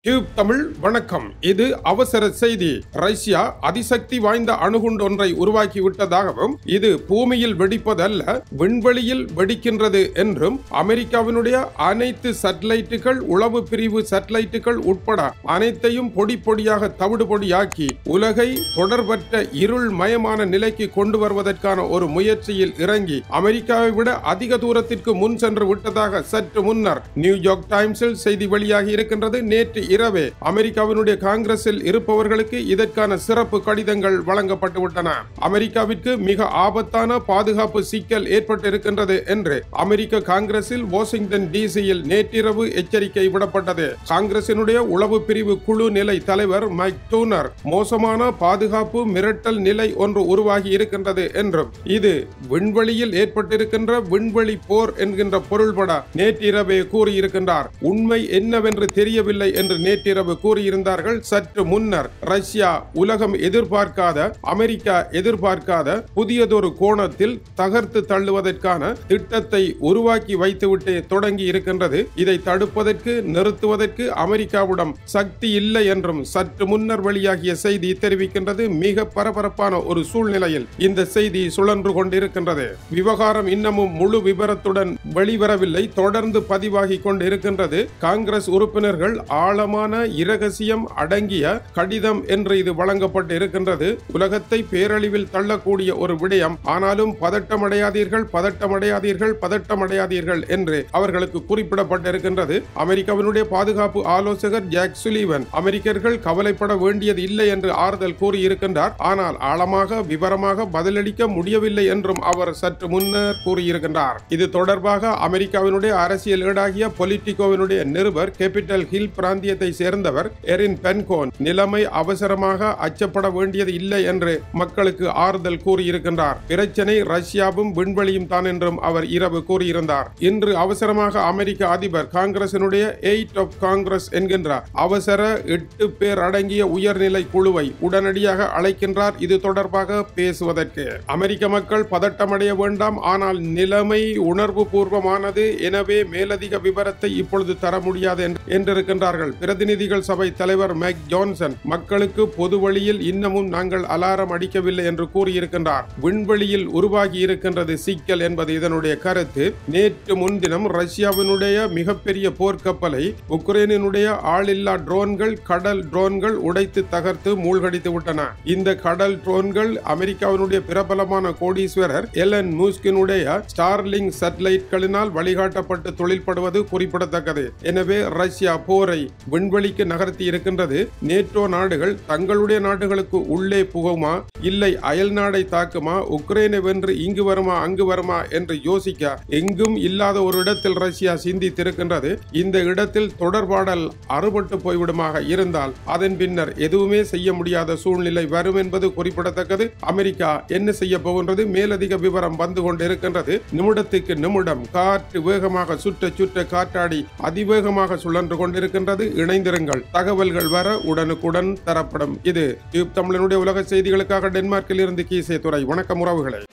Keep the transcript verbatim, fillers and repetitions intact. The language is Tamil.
டியூப் தமிழ் வணக்கம். இது அவசர செய்தி. ரஷ்யா அதிசக்தி வாய்ந்த அணுகுண்டு ஒன்றை உருவாக்கி விட்டதாகவும் இது பூமியில் வெடிப்பதல்ல விண்வெளியில் வெடிக்கின்றது என்றும் அமெரிக்காவினுடைய அனைத்து சேட்டலைட்டுகள் உளவு பிரிவு சேட்டலைட்டுகள் உட்பட அனைத்தையும் பொடி பொடியாக தவிடு பொடியாக்கி உலகை தொடர்பற்ற இருள் மயமான நிலைக்கு கொண்டு வருவதற்கான ஒரு முயற்சியில் இறங்கி அமெரிக்காவை விட அதிக தூரத்திற்கு முன் சென்று விட்டதாக சற்று முன்னர் நியூயார்க் டைம்ஸில் செய்தி வெளியாகி இருக்கின்றது. நேற்று இரவே அமெரிக்காவினுடைய காங்கிரஸில் இருப்பவர்களுக்கு இதற்கான சிறப்பு கடிதங்கள் வழங்கப்பட்டுவிட்டன. அமெரிக்காவிற்கு மிக ஆபத்தான பாதுகாப்பு சிக்கல் ஏற்பட்டிருக்கின்றது என்று அமெரிக்க காங்கிரஸில் வாஷிங்டன் டிசியில் நேற்றிரவு எச்சரிக்கை விடப்பட்டது. காங்கிரசினுடைய உளவு பிரிவு குழு நிலை தலைவர் மைக் டூனர் மோசமான பாதுகாப்பு மிரட்டல் நிலை ஒன்று உருவாகி இருக்கின்றது என்றும் இது விண்வெளியில் ஏற்பட்டிருக்கின்ற விண்வெளி போர் என்கின்ற பொருள்பட நேற்றிரவே கூறியிருக்கின்றார். உண்மை என்னவென்று தெரியவில்லை என்று நேற்றிரவு கூறியிருந்தார்கள். சற்று முன்னர் ரஷ்யா உலகம் எதிர்பார்க்காத அமெரிக்கா எதிர்பார்க்காத புதியதொரு கோணத்தில் தகர்த்து தள்ளுவதற்கான திட்டத்தை உருவாக்கி வைத்துவிட்டு தொடங்கி இருக்கின்றது. இதை தடுப்பதற்கு நிறுத்துவதற்கு அமெரிக்காவிடம் சக்தி இல்லை என்றும் சற்று முன்னர் வெளியாகிய செய்தி தெரிவிக்கின்றது. மிக பரபரப்பான ஒரு சூழ்நிலையில் இந்த செய்தி சுழன்று கொண்டிருக்கின்றது. விவகாரம் இன்னமும் முழு விபரத்துடன் வெளிவரவில்லை, தொடர்ந்து பதிவாகி கொண்டிருக்கின்றது. காங்கிரஸ் உறுப்பினர்கள் ஆழமான இரகசியம் அடங்கிய கடிதம் என்று இது வழங்கப்பட்டு இருக்கின்றது. உலகத்தை பேரழிவில் தள்ளக்கூடிய ஒரு விடயம். ஆனாலும் பதட்டமடையாதீர்கள் பதட்டமடையாதீர்கள் பதட்டமடையாதீர்கள் என்று அவர்களுக்கு குறிப்பிடப்பட்டிருக்கின்றது. அமெரிக்காவினுடைய பாதுகாப்பு ஆலோசகர் ஜாக் சுலிவன் அமெரிக்கர்கள் கவலைப்பட வேண்டியது இல்லை என்று ஆறுதல் கூறியிருக்கின்றார். ஆனால் ஆழமாக விவரமாக பதிலளிக்க முடியவில்லை என்றும் அவர் சற்று முன்னர் கூறியிருக்கின்றார். இது தொடர்பாக அமெரிக்காவினுடைய அரசியல் ஏடாகிய பொலிட்டிகோவினுடைய நிருபர் கேபிட்டல் ஹில் பிராந்தியத்தை சேர்ந்தவர் எரின் பென்கோன் நிலைமை அவசரமாக அச்சப்பட வேண்டியது இல்லை என்று மக்களுக்கு ஆறுதல் கூறியிருக்கின்றார். பிரச்சனை ரஷ்யாவும் விண்வெளியும் தான் என்றும் அவர் இரவு கூறியிருந்தார். இன்று அவசரமாக அமெரிக்க அதிபர் காங்கிரசினுடைய எயிட் ஆஃப் காங்கிரஸ் என்கின்ற அவசர எட்டு பேர் அடங்கிய உயர்நிலை குழுவை உடனடியாக அழைக்கின்றார். இது தொடர்பாக பேசுவதற்கு அமெரிக்க மக்கள் பதட்டமடைய வேண்டாம், ஆனால் நிலைமை உணர்வு பூர்வமானது, எனவே மேலதிக விவரத்தை இப்பொழுது தர முடியாது என்றிருக்கின்றார்கள். பிரதிநிதிகள் சபை தலைவர் மேக் ஜான்சன் மக்களுக்கு பொது வழியில் இன்னமும் நாங்கள் அலாரம் அடிக்கவில்லை என்று கூறியிருக்கின்றார். விண்வெளியில் உருவாகி இருக்கின்றது சிக்கல் என்பது இதனுடைய கருத்து. நேற்று முன்தினம் ரஷ்யாவினுடைய மிகப்பெரிய போர்க்கப்பலை உக்ரைனினுடைய ஆளில்லா ட்ரோன்கள் கடல் ட்ரோன்கள் உடைத்து தகர்த்து மூழ்கடித்து விட்டன. இந்த கடல் ட்ரோன்கள் அமெரிக்காவினுடைய பிரபலமான கோடீஸ்வரர் எலன் முஸ்கினுடைய ஸ்டார்லிங் சேட்டலைட்களினால் வழிகாட்டப்பட்டு தொழில்படுவது குறிப்பிடத்தக்கது. எனவே ரஷ்யா போரை விண்வெளிக்கு நகர்த்தி இருக்கின்றது. நேட்டோ நாடுகள் தங்களுடைய நாடுகளுக்கு உள்ளே புகுமா இல்லை அயல் நாடை தாக்குமா, உக்ரைனை வென்று இங்கு வருமா அங்கு வருமா என்று யோசிக்க எங்கும் இல்லாத ஒரு இடத்தில் ரஷ்யா சிந்தித்திருக்கின்றது. இந்த இடத்தில் தொடர்பாடல் அறுபட்டு போய்விடுமாக இருந்தால் அதன் பின்னர் எதுவுமே செய்ய முடியாத சூழ்நிலை வரும் என்பது குறிப்பிடத்தக்கது. அமெரிக்கா என்ன செய்ய போகின்றது? மேலதிக விவரம் வந்து கொண்டிருக்கின்றது. நிமிடத்துக்கு நிமிடம் காற்று வேகமாக சுற்ற சுற்ற காற்றாடி அதிவேகமாக சுழன்று கொண்டிருக்கின்றது. இணைந்திருங்கள், தகவல்கள் வர உடனுக்குடன் தரப்படும். இது டியூப் தமிழனுடைய உலக செய்திகளுக்காக டென்மார்க்கில் இருந்து கீசே துறை. வணக்கம் உறவுகளை.